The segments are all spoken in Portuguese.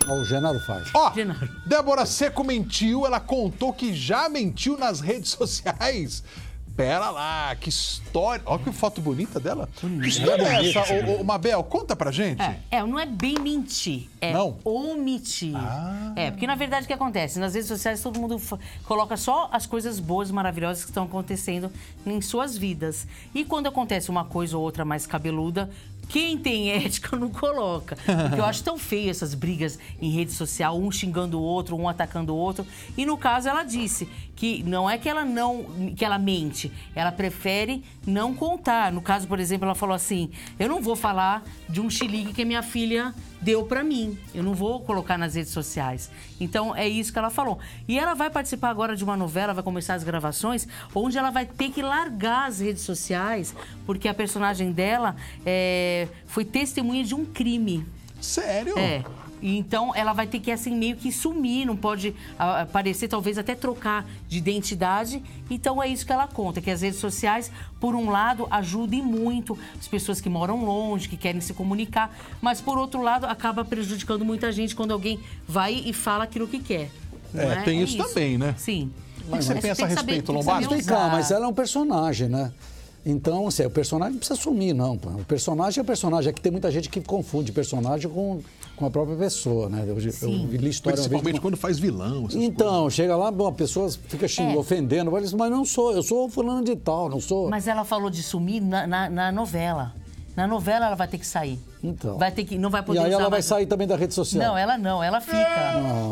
O Genaro faz. Ó, Genaro. Débora Seco mentiu, ela contou que já mentiu nas redes sociais. Pera lá, que história. Olha que foto bonita dela. Que história é essa, ô, Mabel? Conta pra gente. Não é bem mentir, é Não? omitir. Porque na verdade o que acontece? Nas redes sociais todo mundo coloca só as coisas boas, maravilhosas que estão acontecendo em suas vidas. E quando acontece uma coisa ou outra mais cabeluda, quem tem ética não coloca. Porque eu acho tão feio essas brigas em rede social, um xingando o outro, um atacando o outro. E no caso ela disse que não é que ela mente, ela prefere não contar. No caso, por exemplo, ela falou assim: eu não vou falar de um xilique que a minha filha deu pra mim. Eu não vou colocar nas redes sociais. Então, é isso que ela falou. E ela vai participar agora de uma novela, vai começar as gravações, onde ela vai ter que largar as redes sociais, porque a personagem dela foi testemunha de um crime. Sério? Então, ela vai ter que, assim, meio que sumir, não pode aparecer, talvez até trocar de identidade. Então, é isso que ela conta, que as redes sociais, por um lado, ajudem muito as pessoas que moram longe, que querem se comunicar, mas, por outro lado, acaba prejudicando muita gente quando alguém vai e fala aquilo que quer. Tem isso também, né? Sim. O que você pensa a respeito, Lombardi? Mas ela é um personagem, né? Então, assim, o personagem não precisa sumir, não. O personagem é o personagem. Aqui tem muita gente que confunde personagem com a própria pessoa, né? Eu li história Principalmente quando faz vilão. Então, chega lá, a pessoa fica ofendendo, mas não sou, eu sou fulano de tal, não sou. Mas ela falou de sumir na novela. Na novela ela vai ter que sair. Então. Não vai poder usar. E aí ela vai mais... sair também da rede social. Não, ela fica.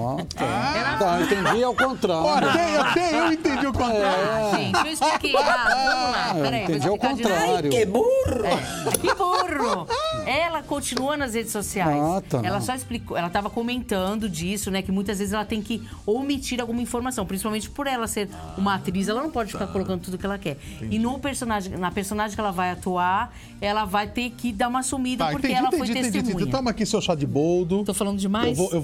Tá, eu entendi ao contrário. Eu entendi o contrário. Gente, eu expliquei errado. Vamos lá, peraí. Entendi ao contrário. Que burro! Que burro! Ela continua nas redes sociais. Ela só explicou, ela estava comentando disso, né? Que muitas vezes ela tem que omitir alguma informação, principalmente por ela ser uma atriz, ela não pode ficar colocando tudo que ela quer. E na personagem que ela vai atuar, ela vai ter que dar uma sumida, porque ela foi testemunha. Toma aqui seu chá de boldo. Tô falando demais?